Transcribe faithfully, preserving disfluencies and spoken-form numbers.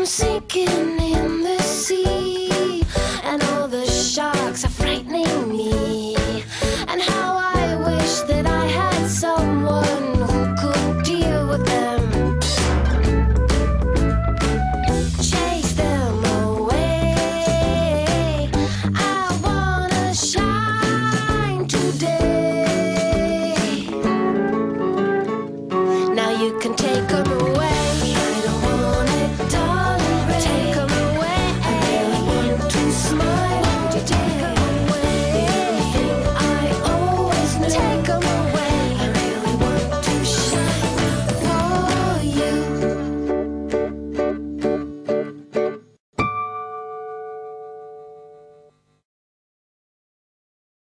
sinking in the sea, and all the sharks are frightening me. And how I wish that I had someone who could deal with them, chase them away. I wanna shine today. Now you can take